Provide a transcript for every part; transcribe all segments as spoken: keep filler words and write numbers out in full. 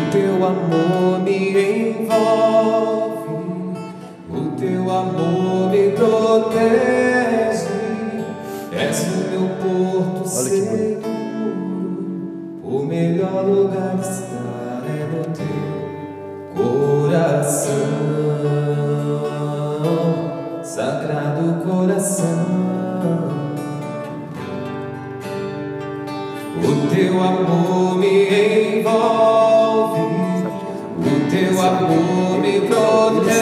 teu amor me envolve, o teu amor me protege, és o meu porto seguro, o melhor lugar está é no teu coração, sagrado coração. O teu amor me envolve, o teu amor me protege,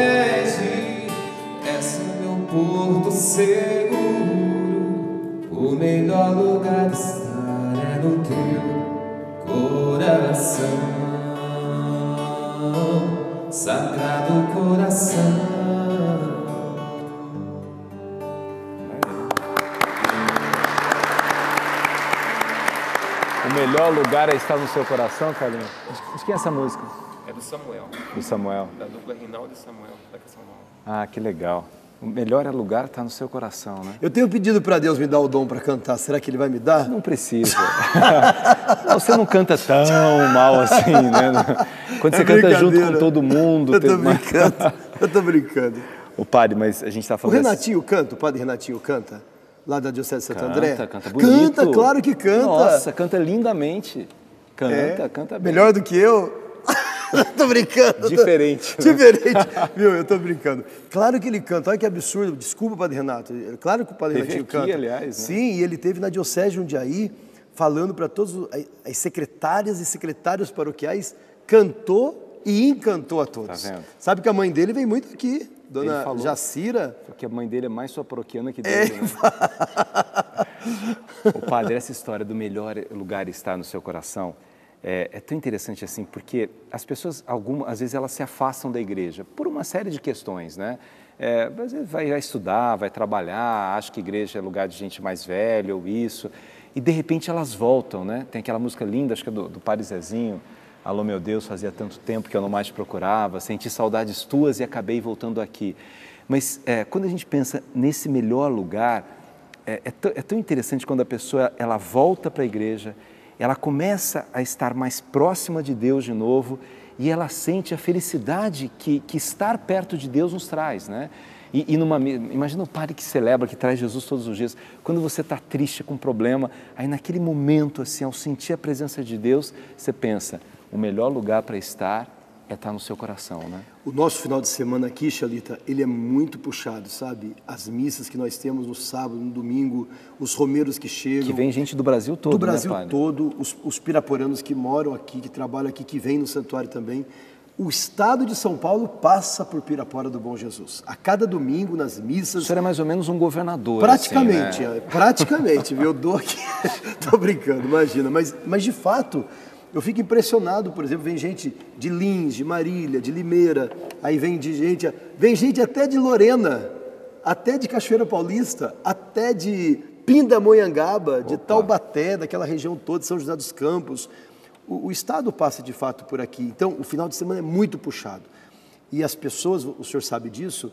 és o meu porto seguro, o melhor lugar de estar é no teu coração, sagrado coração. O melhor lugar é estar no seu coração, Carlinhos? De quem é essa música? É do Samuel. Do Samuel. Da dupla Rinaldo e Samuel, da canção nova. Ah, que legal. O melhor lugar está no seu coração, né? Eu tenho pedido para Deus me dar o dom para cantar. Será que Ele vai me dar? Não precisa. Não, você não canta tão mal assim, né? Quando você É canta junto com todo mundo... Eu tô tem- brincando, eu tô brincando. O padre, mas a gente está O falando... Renatinho canta, o padre Renatinho canta? Lá da Diocese de Santo Canta, André? canta bonito. Canta, claro que canta. Nossa, canta lindamente. Canta, É, canta bem. melhor do que eu? Tô brincando. Diferente, né? Diferente. Viu, eu tô brincando. Claro que ele canta. Olha que absurdo. Desculpa, padre Renato. Claro que o padre Teve Renatinho aqui, canta. aliás, né? Sim, e ele teve na Diocese de Jundiaí, falando para todas as secretárias e secretários paroquiais, cantou e encantou a todos. Tá vendo? Sabe que a mãe dele vem muito aqui, dona Ele falou. Jacira. Porque a mãe dele é mais sua paroquiana que dele, né? O padre, essa história do melhor lugar estar no seu coração é, é tão interessante assim, porque as pessoas, algumas, às vezes elas se afastam da igreja por uma série de questões, né? É, às vezes vai, vai estudar, vai trabalhar, acha que igreja é lugar de gente mais velha ou isso, e de repente elas voltam, né? Tem aquela música linda, acho que é do, do Padre Zezinho, Alô meu Deus, fazia tanto tempo que eu não mais te procurava, senti saudades tuas e acabei voltando aqui. Mas é, quando a gente pensa nesse melhor lugar, é, é, tão, é tão interessante quando a pessoa ela volta para a igreja, ela começa a estar mais próxima de Deus de novo e ela sente a felicidade que, que estar perto de Deus nos traz, né? E, e numa, imagina o padre que celebra, que traz Jesus todos os dias. Quando você está triste com um problema, aí naquele momento, assim, ao sentir a presença de Deus, você pensa, o melhor lugar para estar é estar no seu coração, né? O nosso final de semana aqui, Xalita, ele é muito puxado, sabe? As missas que nós temos no sábado, no domingo, os romeiros que chegam. Que vem gente do Brasil todo, Do Brasil, né, padre? todo, os, os piraporanos que moram aqui, que trabalham aqui, que vêm no santuário também. O estado de São Paulo passa por Pirapora do Bom Jesus. A cada domingo, nas missas... O senhor é mais ou menos um governador, Praticamente, assim, né? é, praticamente, viu? Eu dou aqui... Tô brincando, imagina. Mas, mas, de fato, eu fico impressionado, por exemplo, vem gente de Lins, de Marília, de Limeira, aí vem de gente... Vem gente até de Lorena, até de Cachoeira Paulista, até de Pindamonhangaba, de Opa. Taubaté, daquela região toda, São José dos Campos. O, o Estado passa, de fato, por aqui. Então, o final de semana é muito puxado. E as pessoas, o senhor sabe disso,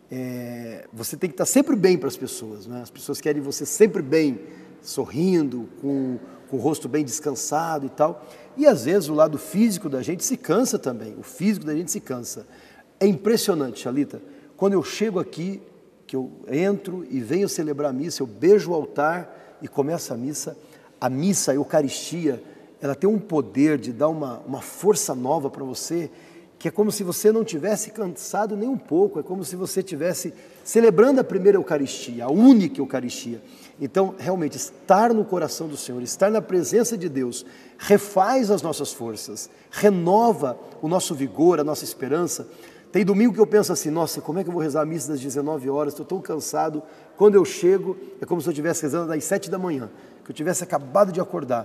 é, você tem que estar sempre bem para as pessoas, né? As pessoas querem você sempre bem, sorrindo, com, com o rosto bem descansado e tal. E, às vezes, o lado físico da gente se cansa também. O físico da gente se cansa. É impressionante, Xalita. Quando eu chego aqui, que eu entro e venho celebrar a missa, eu beijo o altar e começa a missa. A missa, a Eucaristia, ela tem um poder de dar uma, uma força nova para você, que é como se você não tivesse cansado nem um pouco, é como se você estivesse celebrando a primeira Eucaristia, a única Eucaristia. Então, realmente, estar no coração do Senhor, estar na presença de Deus, refaz as nossas forças, renova o nosso vigor, a nossa esperança. Tem domingo que eu penso assim, nossa, como é que eu vou rezar a missa das dezenove horas, estou tão cansado. Quando eu chego, é como se eu estivesse rezando das sete da manhã, que eu tivesse acabado de acordar.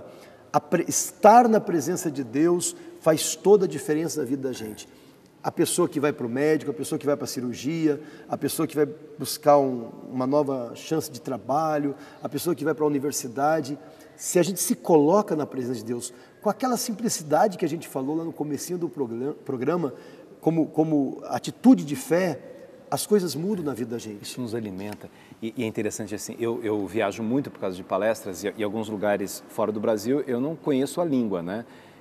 Estar na presença de Deus faz toda a diferença na vida da gente. A pessoa que vai para o médico, a pessoa que vai para a cirurgia, a pessoa que vai buscar um, uma nova chance de trabalho, a pessoa que vai para a universidade, se a gente se coloca na presença de Deus, com aquela simplicidade que a gente falou lá no comecinho do programa, como, como atitude de fé, as coisas mudam na vida da gente. Isso nos alimenta. E, e é interessante assim, eu, eu viajo muito por causa de palestras e, e alguns lugares fora do Brasil eu não conheço a língua, né?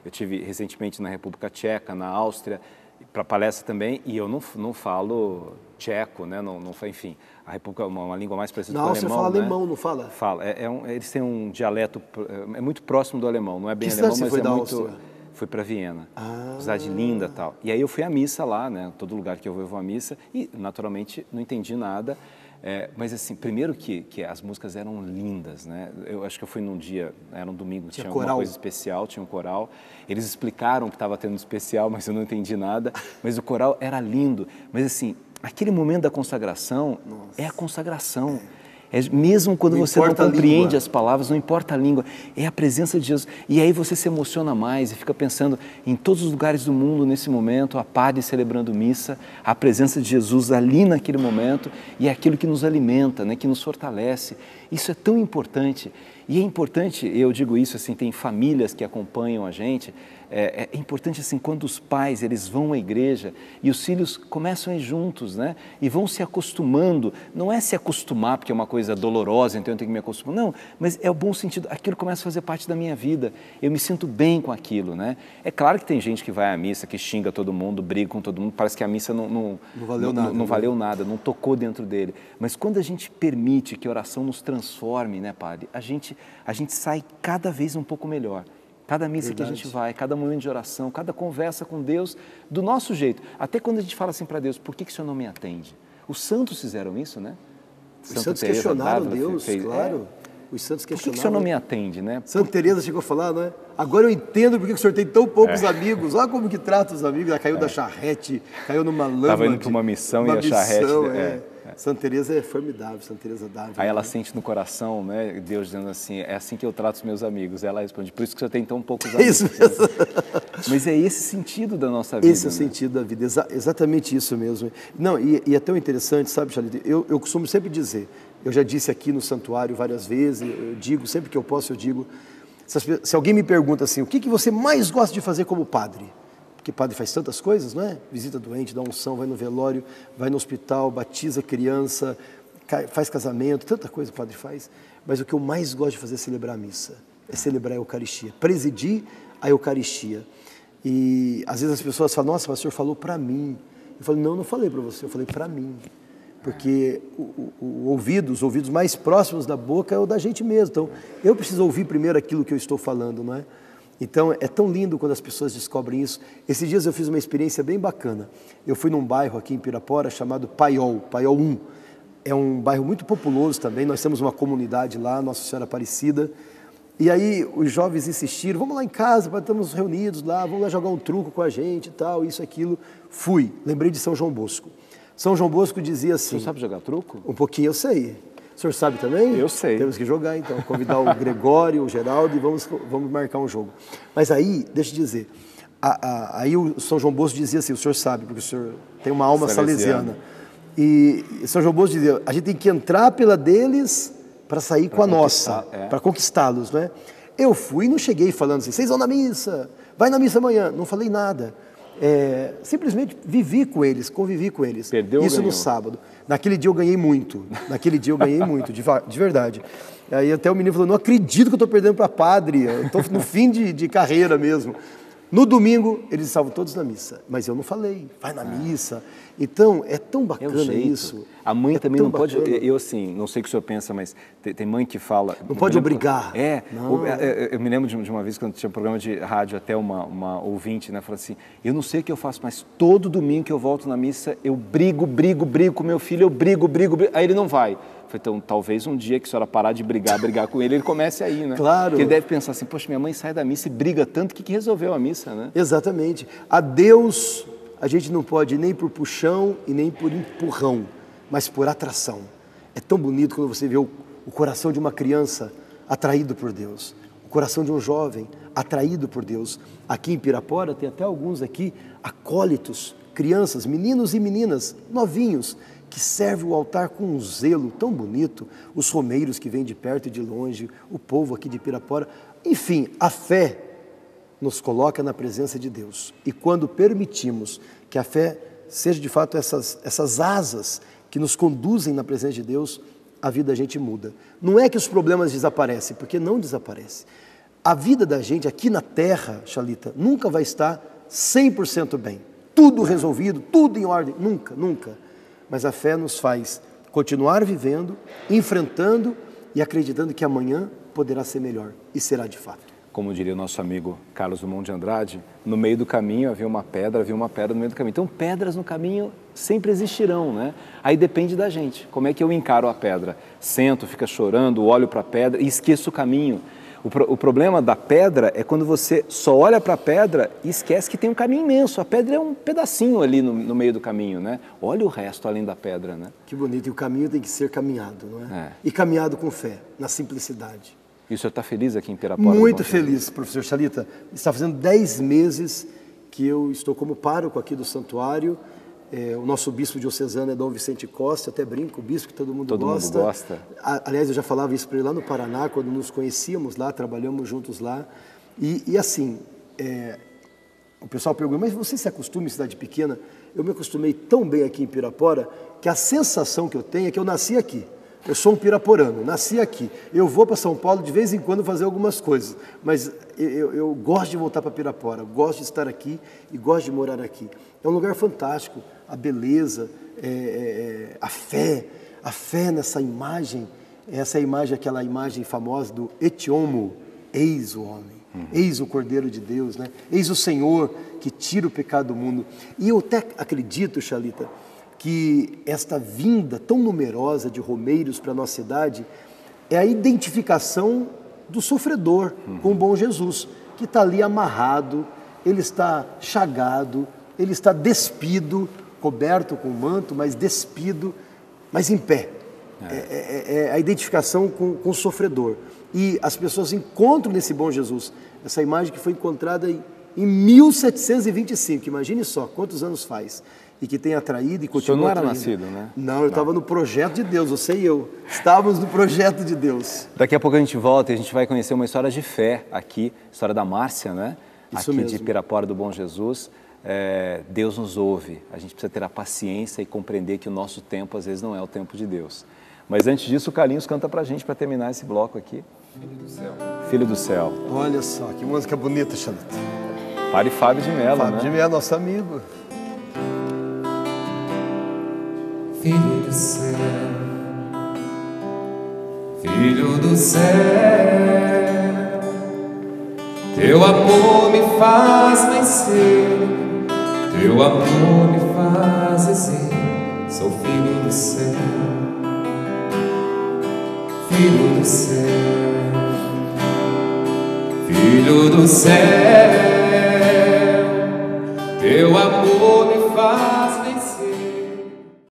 Eu tive recentemente na República Tcheca, na Áustria, para palestra também, e eu não, não falo tcheco, né? Não, não, enfim, a República é uma, uma língua mais parecida com o alemão. Na Áustria fala né? alemão, não fala? Fala. É, é um, eles têm um dialeto, é muito próximo do alemão, não é bem que alemão, você mas foi é da muito... Áustria? Fui para Viena, ah. cidade linda e tal. E aí eu fui à missa lá, né? Todo lugar que eu vou, eu vou à missa, e naturalmente não entendi nada. É, mas assim, primeiro que, que as músicas eram lindas, né? Eu acho que eu fui num dia, era um domingo, tinha, tinha alguma coisa especial, tinha um coral. Eles explicaram que estava tendo um especial, mas eu não entendi nada. Mas o coral era lindo. Mas assim, aquele momento da consagração, Nossa. é a consagração. É, mesmo quando não você não compreende as palavras, não importa a língua, é a presença de Jesus. E aí você se emociona mais e fica pensando em todos os lugares do mundo nesse momento, a padre celebrando missa, a presença de Jesus ali naquele momento, e é aquilo que nos alimenta, né, que nos fortalece. Isso é tão importante. E é importante, eu digo isso assim, tem famílias que acompanham a gente, é, é importante assim, quando os pais eles vão à igreja e os filhos começam a ir juntos, né? E vão se acostumando, não é se acostumar porque é uma coisa dolorosa, então eu tenho que me acostumar, não, mas é o bom sentido, aquilo começa a fazer parte da minha vida, eu me sinto bem com aquilo, né? É claro que tem gente que vai à missa, que xinga todo mundo, briga com todo mundo, parece que a missa não, não, não valeu, não, nada, não né? valeu nada, não tocou dentro dele, mas quando a gente permite que a oração nos transforme, né, padre, a gente, a gente sai cada vez um pouco melhor. Cada missa Verdade. que a gente vai, cada momento de oração, cada conversa com Deus, do nosso jeito. Até quando a gente fala assim para Deus, por que, que o Senhor não me atende? Os santos fizeram isso, né? Os Santa santos Teresa questionaram Dávila Deus, fez, claro. É. Os santos questionaram. Por que, que o Senhor não me atende, né? Santa Teresa chegou a falar, não é? Agora eu entendo por que o Senhor tem tão poucos é. amigos. Olha como que trata os amigos. Ela caiu é. da charrete, caiu numa lama. Estava indo para uma missão uma e a missão, charrete... É. É. Santa Teresa é formidável, Santa Teresa Dávila. Aí ela sente no coração, né, Deus dizendo assim, é assim que eu trato os meus amigos. Ela responde, por isso que você tem tão poucos amigos. Isso mesmo. Mas é esse sentido da nossa vida. Esse é o né? sentido da vida, exa exatamente isso mesmo. Não, e, e é tão interessante, sabe, Charlie, eu, eu costumo sempre dizer, eu já disse aqui no santuário várias vezes, eu digo, sempre que eu posso eu digo, se, as, se alguém me pergunta assim, o que, que você mais gosta de fazer como padre? Porque padre faz tantas coisas, não é? Visita doente, dá unção, vai no velório, vai no hospital, batiza criança, faz casamento, tanta coisa o padre faz. Mas o que eu mais gosto de fazer é celebrar a missa, é celebrar a Eucaristia, presidir a Eucaristia. E às vezes as pessoas falam, nossa, mas o senhor falou para mim. Eu falo, não, não falei para você, eu falei para mim. Porque o, o, o ouvido, os ouvidos mais próximos da boca é o da gente mesmo. Então, eu preciso ouvir primeiro aquilo que eu estou falando, não é? Então, é tão lindo quando as pessoas descobrem isso. Esses dias eu fiz uma experiência bem bacana. Eu fui num bairro aqui em Pirapora chamado Paiol, Paiol um. É um bairro muito populoso também, nós temos uma comunidade lá, Nossa Senhora Aparecida. E aí os jovens insistiram, vamos lá em casa, estamos reunidos lá, vamos lá jogar um truco com a gente e tal, isso, aquilo. Fui, lembrei de São João Bosco. São João Bosco dizia assim... Você sabe jogar truco? Um pouquinho eu sei. O senhor sabe também? Eu sei. Temos que jogar, então. Convidar o Gregório, o Geraldo e vamos, vamos marcar um jogo. Mas aí, deixa eu dizer, a, a, aí o São João Bosco dizia assim, o senhor sabe, porque o senhor tem uma alma salesiana. salesiana. E São João Bosco dizia, a gente tem que entrar pela deles para sair pra com a nossa, é. para conquistá-los, não é? Eu fui e não cheguei falando assim, vocês vão na missa, vai na missa amanhã. Não falei nada. É, simplesmente vivi com eles, convivi com eles. Perdeu Isso ou ganhou? No sábado. Naquele dia eu ganhei muito. Naquele dia eu ganhei muito, de, de verdade. Aí até o menino falou, não acredito que eu estou perdendo para padre, eu estou no fim de, de carreira mesmo. No domingo, eles estavam todos na missa, mas eu não falei, vai na missa. Então, é tão bacana é isso. A mãe é também não bacana. pode, eu assim, não sei o que o senhor pensa, mas tem, tem mãe que fala... Não pode lembro, obrigar. É, não. eu, eu me lembro de, de uma vez, quando tinha um programa de rádio, até uma, uma ouvinte, né, falou assim, eu não sei o que eu faço, mas todo domingo que eu volto na missa, eu brigo, brigo, brigo com meu filho, eu brigo, brigo, brigo, aí ele não vai. Falei, então, talvez um dia que a senhora parar de brigar, brigar com ele, ele comece aí, né? Claro. Porque ele deve pensar assim, poxa, minha mãe sai da missa e briga tanto, o que, que resolveu a missa, né? Exatamente. A Deus, a gente não pode nem por puxão e nem por empurrão, mas por atração. É tão bonito quando você vê o, o coração de uma criança atraído por Deus, o coração de um jovem atraído por Deus. Aqui em Pirapora tem até alguns aqui acólitos, crianças, meninos e meninas, novinhos, que serve o altar com um zelo tão bonito, os romeiros que vêm de perto e de longe, o povo aqui de Pirapora. Enfim, a fé nos coloca na presença de Deus. E quando permitimos que a fé seja de fato essas, essas asas que nos conduzem na presença de Deus, a vida da gente muda. Não é que os problemas desaparecem, porque não desaparecem. a vida da gente aqui na Terra, Xalita, nunca vai estar cem por cento bem. Tudo resolvido, tudo em ordem. Nunca, nunca. Mas a fé nos faz continuar vivendo, enfrentando e acreditando que amanhã poderá ser melhor. E será de fato. Como diria o nosso amigo Carlos Drummond de Andrade, no meio do caminho havia uma pedra, havia uma pedra no meio do caminho. Então, pedras no caminho sempre existirão, né? Aí depende da gente. Como é que eu encaro a pedra? Sento, fica chorando, olho para a pedra e esqueço o caminho. O, pro, o problema da pedra é quando você só olha para a pedra e esquece que tem um caminho imenso. A pedra é um pedacinho ali no, no meio do caminho, né? Olha o resto além da pedra, né? Que bonito. E o caminho tem que ser caminhado, não é? É. E caminhado com fé, na simplicidade. E o senhor está feliz aqui em Pirapora? Muito feliz, professor Xalita. Está fazendo dez meses que eu estou como pároco aqui do santuário. É, o nosso bispo diocesano é Dom Vicente Costa, até brinco, o bispo que todo mundo todo gosta. Todo mundo gosta. A, aliás, eu já falava isso para ele lá no Paraná, quando nos conhecíamos lá, trabalhamos juntos lá. E, e assim, é, o pessoal pergunta, mas você se acostuma em cidade pequena? Eu me acostumei tão bem aqui em Pirapora, que a sensação que eu tenho é que eu nasci aqui. Eu sou um piraporano, nasci aqui. Eu vou para São Paulo de vez em quando fazer algumas coisas, mas eu, eu gosto de voltar para Pirapora, gosto de estar aqui e gosto de morar aqui. É um lugar fantástico, a beleza, é, é, a fé, a fé nessa imagem, essa imagem, aquela imagem famosa do Et homo, eis o homem, uhum. Eis o Cordeiro de Deus, né? Eis o Senhor que tira o pecado do mundo. E eu até acredito, Xalita, que esta vinda tão numerosa de romeiros para a nossa cidade é a identificação do sofredor uhum. com o bom Jesus, que está ali amarrado, ele está chagado, ele está despido, coberto com manto, mas despido, mas em pé. É, é, é, é a identificação com, com o sofredor. E as pessoas encontram nesse bom Jesus essa imagem que foi encontrada em, em mil setecentos e vinte e cinco, imagine só, quantos anos faz. E que tem atraído e continua não era atraindo. nascido, né? Não, eu estava no projeto de Deus, você e eu. Estávamos no projeto de Deus. Daqui a pouco a gente volta e a gente vai conhecer uma história de fé aqui, história da Márcia, né? Isso aqui mesmo. de Pirapora do Bom Jesus. É, Deus nos ouve, a gente precisa ter a paciência e compreender que o nosso tempo às vezes não é o tempo de Deus. Mas antes disso, o Carlinhos canta pra gente para terminar esse bloco aqui. Filho do céu. Filho do céu. Olha só, que música bonita, Xalita. Padre Fábio de Mello, Fábio né? de Mello, nosso amigo. Filho do céu, Filho do céu, teu amor me faz vencer, teu amor me faz dizer, sou filho do céu, Filho do céu, Filho do céu, teu amor me faz